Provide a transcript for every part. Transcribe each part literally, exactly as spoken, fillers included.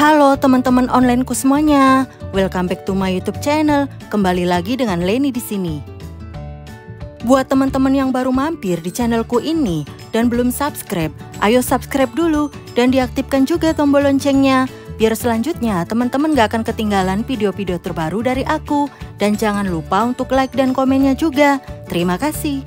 Halo teman-teman onlineku semuanya, welcome back to my YouTube channel. Kembali lagi dengan Leni di sini. Buat teman-teman yang baru mampir di channelku ini dan belum subscribe, ayo subscribe dulu dan diaktifkan juga tombol loncengnya, biar selanjutnya teman-teman gak akan ketinggalan video-video terbaru dari aku. Dan jangan lupa untuk like dan komennya juga. Terima kasih.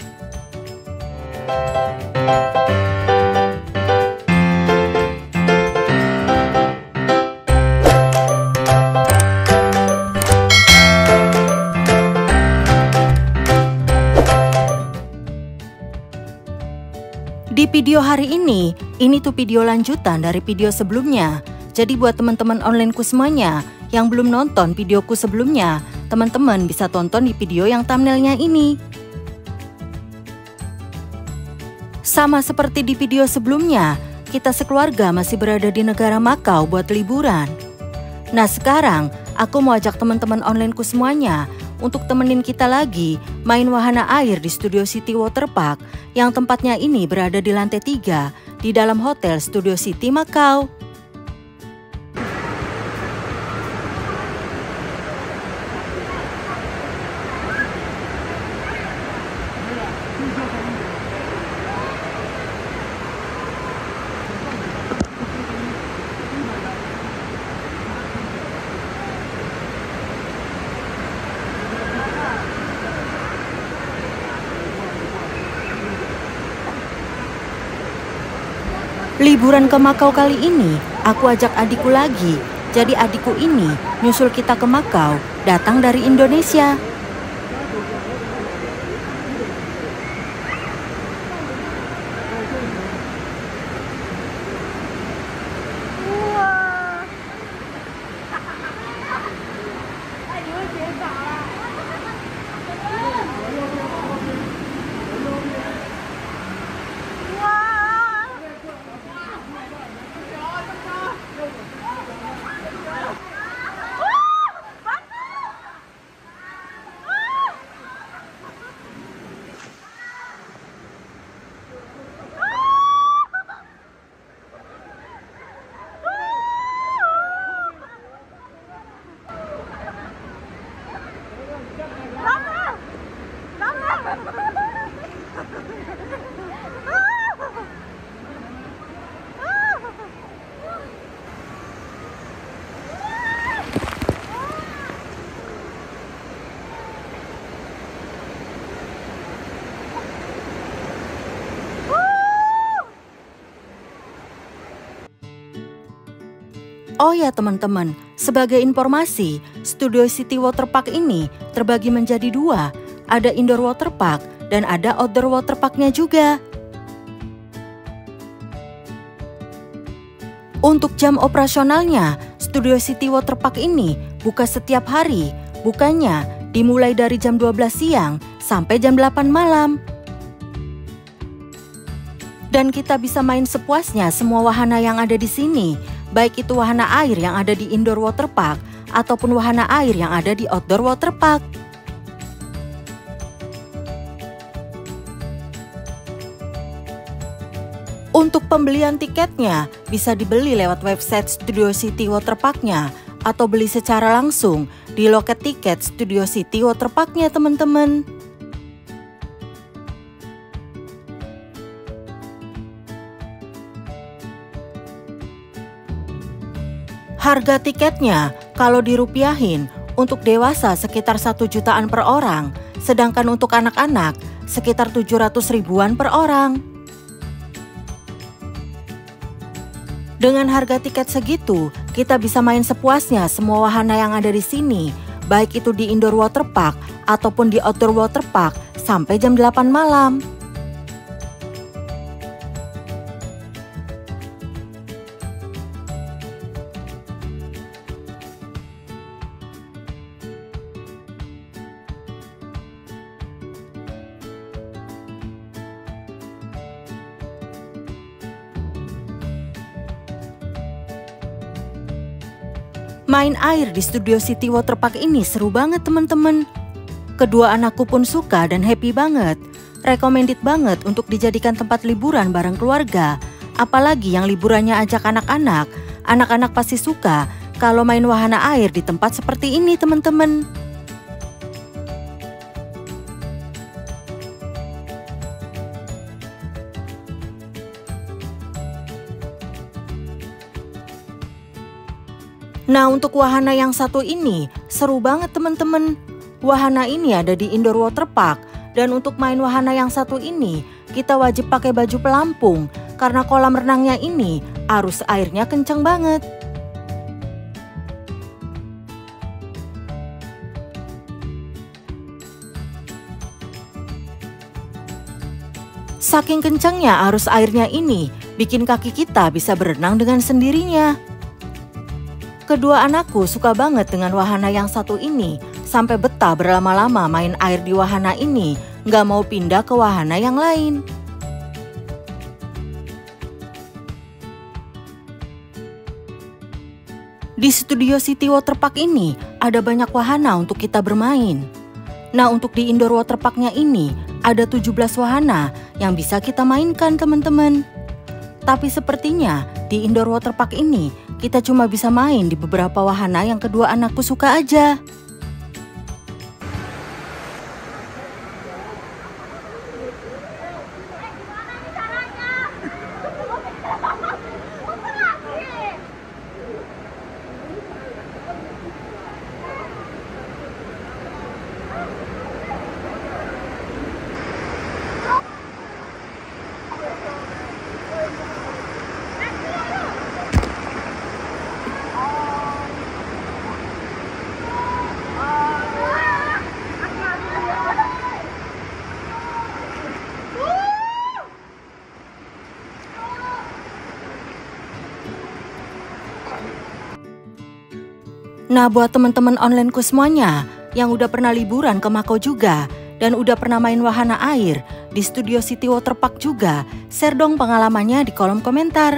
Di video hari ini, ini tuh video lanjutan dari video sebelumnya. Jadi buat teman-teman onlineku semuanya yang belum nonton videoku sebelumnya, teman-teman bisa tonton di video yang thumbnailnya ini. Sama seperti di video sebelumnya, kita sekeluarga masih berada di negara Makau buat liburan. Nah sekarang, aku mau ajak teman-teman onlineku semuanya untuk temenin kita lagi main wahana air di Studio City Waterpark yang tempatnya ini berada di lantai tiga di dalam Hotel Studio City Makau. Liburan ke Makau kali ini, aku ajak adikku lagi. Jadi adikku ini nyusul kita ke Makau, datang dari Indonesia. Oh ya teman-teman, sebagai informasi, Studio City Waterpark ini terbagi menjadi dua. Ada indoor waterpark dan ada outdoor waterparknya juga. Untuk jam operasionalnya, Studio City Waterpark ini buka setiap hari. Bukanya dimulai dari jam dua belas siang sampai jam delapan malam. Dan kita bisa main sepuasnya semua wahana yang ada di sini. Baik itu wahana air yang ada di indoor waterpark ataupun wahana air yang ada di outdoor waterpark. Untuk pembelian tiketnya bisa dibeli lewat website Studio City Waterpark-nya atau beli secara langsung di loket tiket Studio City Waterpark-nya teman-teman. Harga tiketnya kalau dirupiahin untuk dewasa sekitar satu jutaan per orang, sedangkan untuk anak-anak sekitar tujuh ratus ribuan per orang. Dengan harga tiket segitu, kita bisa main sepuasnya semua wahana yang ada di sini, baik itu di indoor waterpark ataupun di outdoor waterpark sampai jam delapan malam. Main air di Studio City Waterpark ini seru banget teman-teman. Kedua anakku pun suka dan happy banget. Recommended banget untuk dijadikan tempat liburan bareng keluarga. Apalagi yang liburannya ajak anak-anak, Anak-anak pasti suka kalau main wahana air di tempat seperti ini, teman-teman. Nah, untuk wahana yang satu ini seru banget, teman-teman. Wahana ini ada di Indoor Water Park, dan untuk main wahana yang satu ini kita wajib pakai baju pelampung karena kolam renangnya ini arus airnya kencang banget. Saking kencangnya arus airnya ini bikin kaki kita bisa berenang dengan sendirinya. Kedua anakku suka banget dengan wahana yang satu ini, sampai betah berlama-lama main air di wahana ini, nggak mau pindah ke wahana yang lain. Di Studio City Water Park ini ada banyak wahana untuk kita bermain. Nah, untuk di Indoor Water Park-nya ini ada tujuh belas wahana yang bisa kita mainkan, teman-teman. Tapi sepertinya di Indoor Water Park ini kita cuma bisa main di beberapa wahana yang kedua anakku suka aja. Nah, buat teman-teman onlineku semuanya yang udah pernah liburan ke Makau juga dan udah pernah main wahana air di Studio City Water Park juga, share dong pengalamannya di kolom komentar.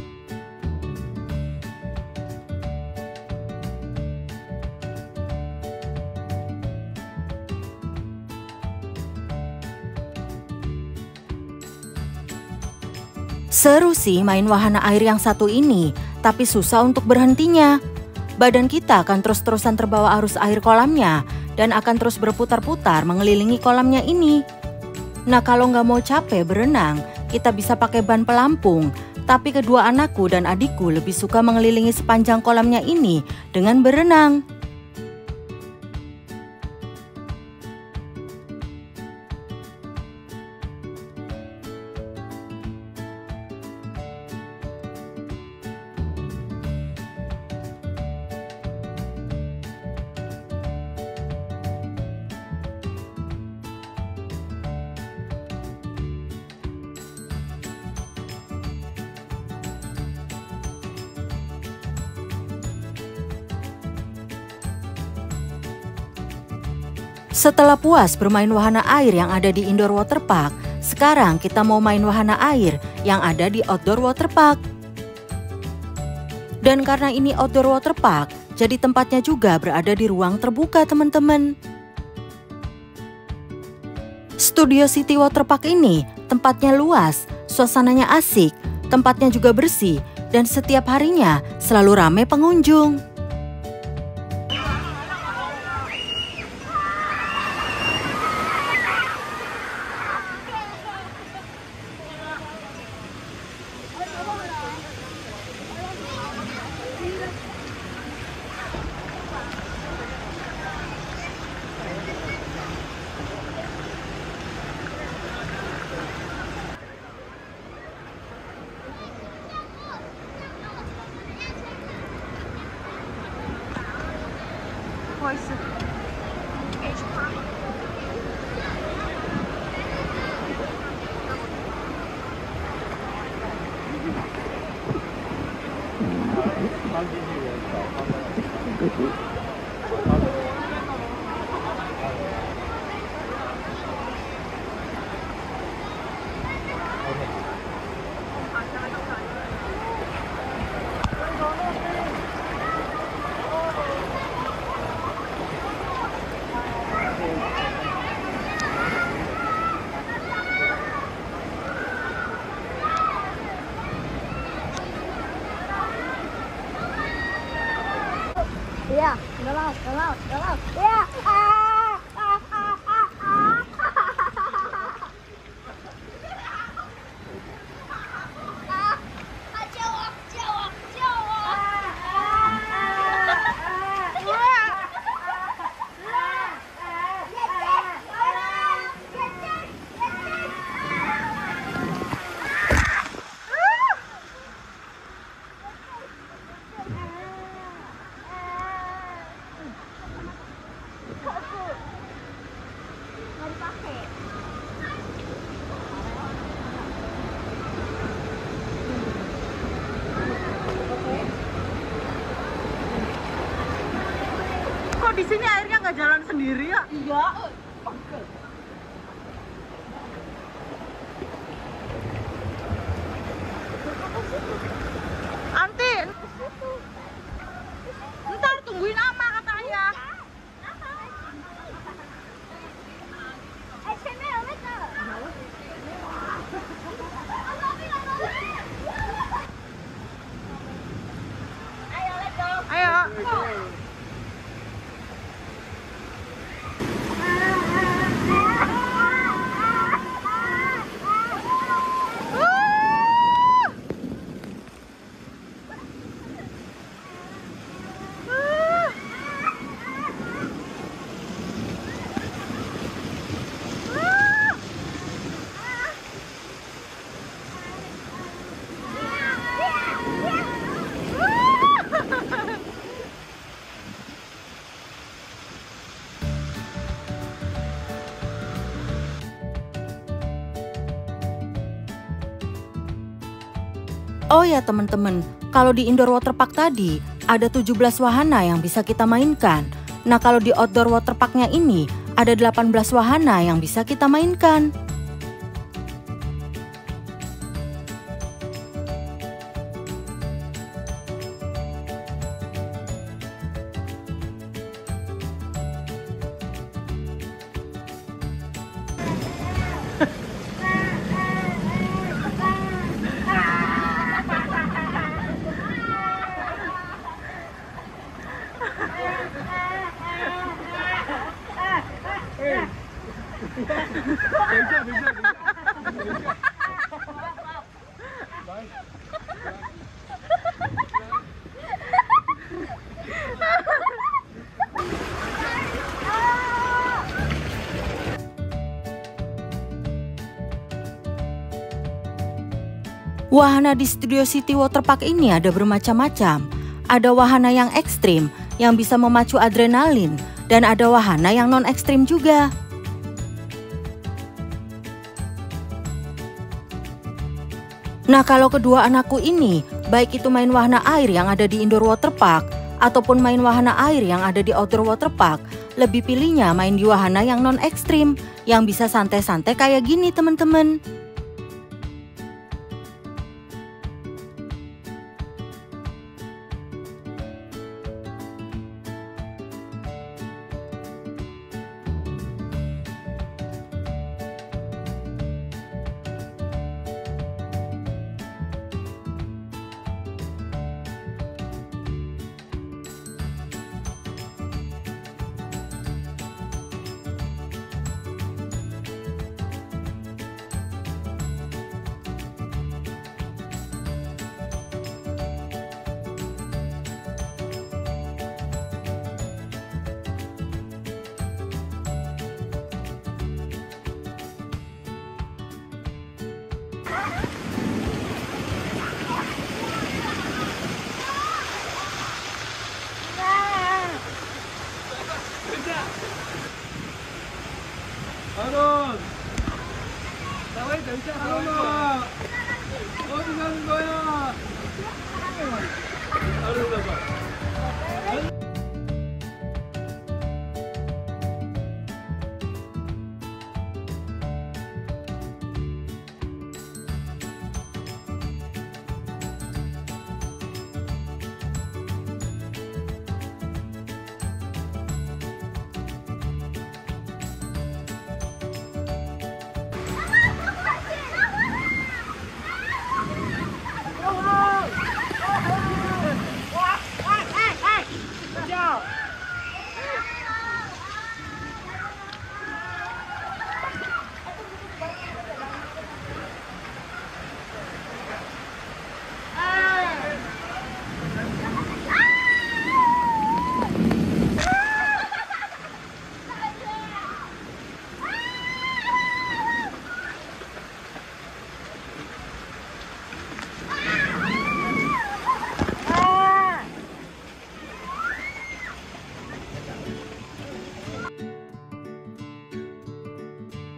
Seru sih main wahana air yang satu ini, tapi susah untuk berhentinya. Badan kita akan terus-terusan terbawa arus air kolamnya dan akan terus berputar-putar mengelilingi kolamnya ini. Nah, kalau nggak mau capek berenang, kita bisa pakai ban pelampung. Tapi kedua anakku dan adikku lebih suka mengelilingi sepanjang kolamnya ini dengan berenang. Setelah puas bermain wahana air yang ada di Indoor Water Park, sekarang kita mau main wahana air yang ada di Outdoor Water Park. Dan karena ini Outdoor Water Park, jadi tempatnya juga berada di ruang terbuka, teman-teman. Studio City Water Park ini tempatnya luas, suasananya asik, tempatnya juga bersih, dan setiap harinya selalu ramai pengunjung. Iya, udah laut, udah laut, udah laut. Iya. Ah, ah, ah, ah, ah. Ah, jawab, jawab, jawab. Kok di sini airnya nggak jalan sendiri ya? Iya. Anti, ntar tungguin ama katanya. Eh, sini, let's go. Ayo, let's go. Ayo. Oh ya teman-teman, kalau di indoor waterpark tadi ada tujuh belas wahana yang bisa kita mainkan. Nah kalau di outdoor waterparknya ini ada delapan belas wahana yang bisa kita mainkan. Wahana di Studio City Waterpark ini ada bermacam-macam. Ada wahana yang ekstrim yang bisa memacu adrenalin dan ada wahana yang non ekstrim juga. Nah kalau kedua anakku ini, baik itu main wahana air yang ada di indoor waterpark ataupun main wahana air yang ada di outdoor waterpark, lebih pilihnya main di wahana yang non ekstrim, yang bisa santai-santai kayak gini teman-teman. 아론! 나와야 되지 아론아! 어디 가는 거야? 아론 봐봐.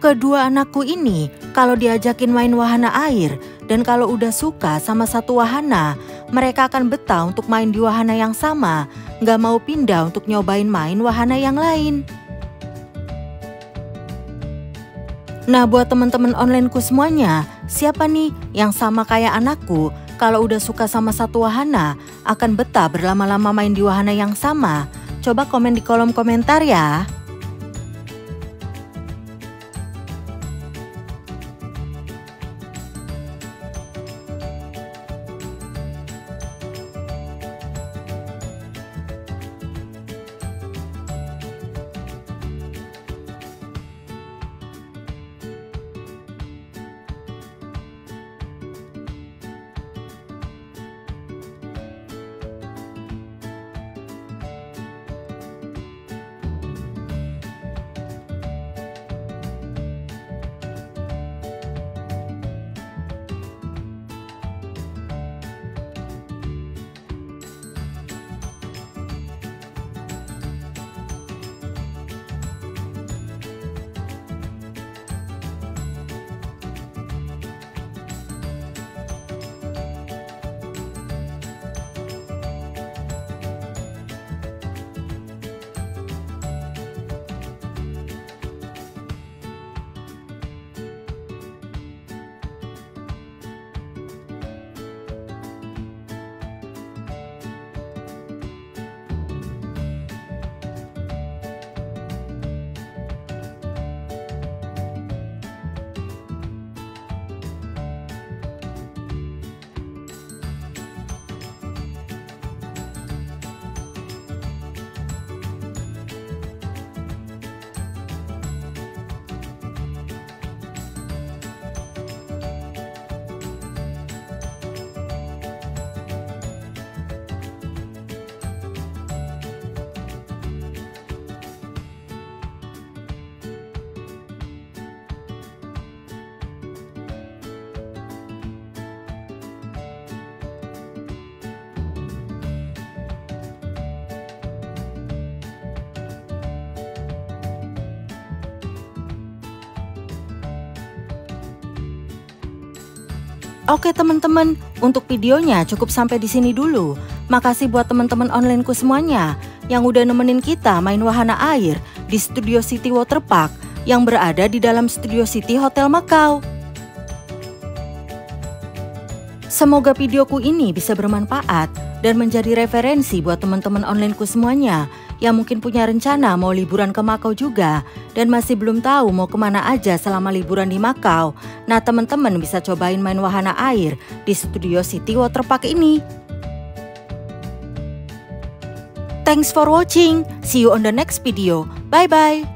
Kedua anakku ini kalau diajakin main wahana air dan kalau udah suka sama satu wahana, mereka akan betah untuk main di wahana yang sama, nggak mau pindah untuk nyobain main wahana yang lain. Nah, buat teman-teman onlineku semuanya, siapa nih yang sama kayak anakku kalau udah suka sama satu wahana akan betah berlama-lama main di wahana yang sama? Coba komen di kolom komentar ya. Oke teman-teman, untuk videonya cukup sampai di sini dulu. Makasih buat teman-teman onlineku semuanya yang udah nemenin kita main wahana air di Studio City Waterpark yang berada di dalam Studio City Hotel Macau. Semoga videoku ini bisa bermanfaat dan menjadi referensi buat teman-teman onlineku semuanya yang mungkin punya rencana mau liburan ke Macau juga dan masih belum tahu mau kemana aja selama liburan di Macau. Nah, teman-teman bisa cobain main wahana air di Studio City Waterpark ini. Thanks for watching. See you on the next video. Bye-bye.